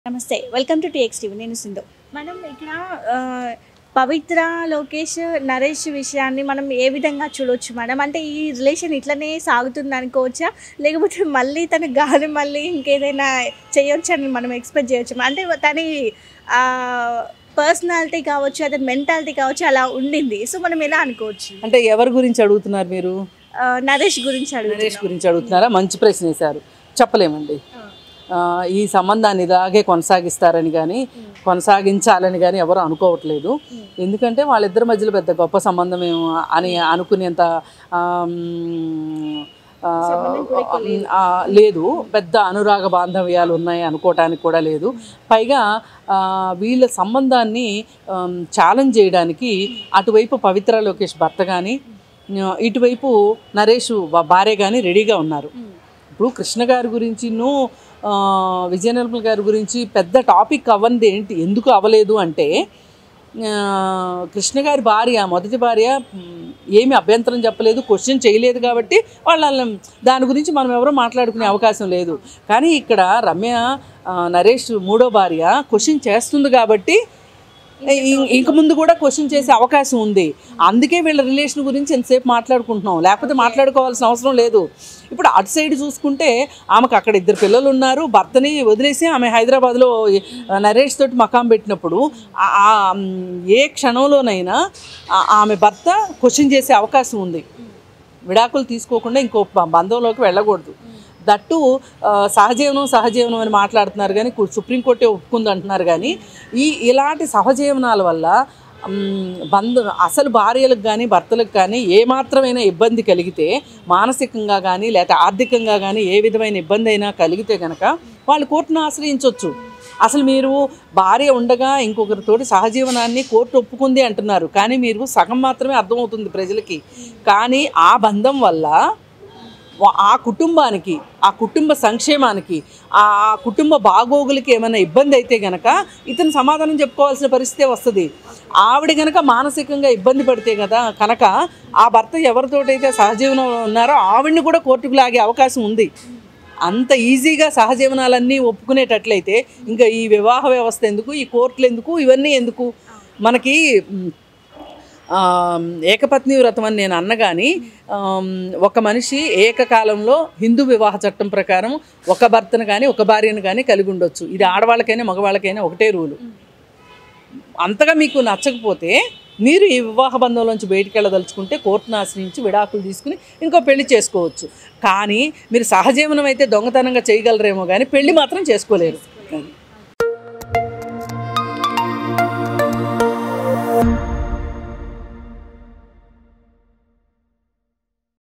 నమస్తే welcome to TXTV నేను సింధు మనం ఇక్కడ పవిత్ర లోకేష్ నరేష్ విషయాన్ని మనం ఏ విధంగా చూడొచ్చు మేడం అంటే ఈ రిలేషన్ ఇట్లనే సాగుతుంది అనుకోవచ్చా లేకపోతే మళ్ళీ తన గాలి మళ్ళీ ఇంకేదైనా చేయొచ్చని మనం ఎక్స్పెక్ట్ చేయొచ్చు అంటే తన పర్సనాలిటీ కావచ్చు అదే మెంటాలిటీ కావచ్చు అలా ఉండింది సో మనం ఎలా అనుకోవచ్చు అంటే ఎవరి గురించి అడుగుతున్నారు మీరు నరేష్ గురించి అడుగుతున్నారా మంచి ప్రశ్న వేశారు చెప్పలేమండి ఈ సంబంధాన్ని ఇలాగే కొనసాగిస్తారని కానీ కొనసాగించాలని కానీ ఎవరు అనుకోవట్లేదు ఎందుకంటే వాళ్ళిద్దరి మధ్యలో పెద్ద గొప్ప సంబంధం ఏమో అని అనుకునేంత లేదు పెద్ద అనురాగ బాంధవ్యాలు ఉన్నాయి అనుకోవటానికి కూడా లేదు పైగా వీళ్ళ సంబంధాన్ని ఛాలెంజ్ చేయడానికి అటువైపు పవిత్ర లోకేష్ భర్త కానీ ఇటువైపు నరేష్ భార్య కానీ రెడీగా ఉన్నారు ఇప్పుడు కృష్ణ గారి గురించిను విజయ నిర్మల్ గారి గురించి పెద్ద టాపిక్ అవ్వంది ఏంటి ఎందుకు అవ్వలేదు అంటే కృష్ణ గారి భార్య మొదటి భార్య ఏమి అభ్యంతరం చెప్పలేదు క్వశ్చన్ చేయలేదు కాబట్టి వాళ్ళ దాని గురించి మనం ఎవరో మాట్లాడుకునే అవకాశం లేదు కానీ ఇక్కడ రమ్య నరేష్ మూడో భార్య క్వశ్చన్ చేస్తుంది కాబట్టి ఇంక ముందు కూడా క్వశ్చన్ చేసే అవకాశం ఉంది అందుకే వీళ్ళ రిలేషన్ గురించి ఎంతసేపు మాట్లాడుకుంటున్నాం లేకపోతే మాట్లాడుకోవాల్సిన అవసరం లేదు ఇప్పుడు అటు సైడ్ చూసుకుంటే ఆమెకు అక్కడ ఇద్దరు పిల్లలు ఉన్నారు భర్తని వదిలేసి ఆమె హైదరాబాద్లో నరేష్ తోటి మకాం పెట్టినప్పుడు ఏ క్షణంలోనైనా ఆమె భర్త క్వశ్చన్ చేసే అవకాశం ఉంది విడాకులు తీసుకోకుండా ఇంకో బంధంలోకి వెళ్ళకూడదు దట్టు సహజీవనం అని మాట్లాడుతున్నారు కానీ సుప్రీంకోర్టే ఒప్పుకుంది అంటున్నారు కానీ ఇలాంటి సహజీవనాల వల్ల అసలు భార్యలకు కానీ భర్తలకు కానీ ఏమాత్రమైనా ఇబ్బంది కలిగితే మానసికంగా కానీ లేకపోతే ఆర్థికంగా కానీ ఏ విధమైన ఇబ్బంది అయినా కలిగితే కనుక వాళ్ళు కోర్టును ఆశ్రయించవచ్చు అసలు మీరు భార్య ఉండగా ఇంకొకరితోటి సహజీవనాన్ని కోర్టు ఒప్పుకుంది అంటున్నారు కానీ మీరు సగం మాత్రమే అర్థమవుతుంది ప్రజలకి కానీ ఆ బంధం వల్ల ఆ కుటుంబానికి ఆ కుటుంబ సంక్షేమానికి ఆ కుటుంబ బాగోగులకి ఏమైనా ఇబ్బంది అయితే గనక ఇతను సమాధానం చెప్పుకోవాల్సిన పరిస్థితే వస్తుంది ఆవిడ గనక మానసికంగా ఇబ్బంది పడితే కదా కనుక ఆ భర్త ఎవరితోటైతే సహజీవనం ఉన్నారో ఆవిడని కూడా కోర్టుకు లాగే అవకాశం ఉంది అంత ఈజీగా సహజీవనాలన్నీ ఒప్పుకునేటట్లయితే ఇంకా ఈ వివాహ వ్యవస్థ ఎందుకు ఈ కోర్టులు ఎందుకు ఇవన్నీ ఎందుకు మనకి ఏకపత్ని వ్రతం అని నేను అన్న కానీ ఒక మనిషి ఏకకాలంలో హిందూ వివాహ చట్టం ప్రకారం ఒక భర్తను కానీ ఒక భార్యను కానీ కలిగి ఉండొచ్చు ఇది ఆడవాళ్ళకైనా మగవాళ్ళకైనా ఒకటే రూలు అంతగా మీకు నచ్చకపోతే మీరు ఈ వివాహ బంధంలోంచి బయటికి వెళ్ళదలుచుకుంటే కోర్టును ఆశ్రయించి విడాకులు తీసుకుని ఇంకో పెళ్లి చేసుకోవచ్చు కానీ మీరు సహజీవనం అయితే దొంగతనంగా చేయగలరేమో కానీ పెళ్లి మాత్రం చేసుకోలేరు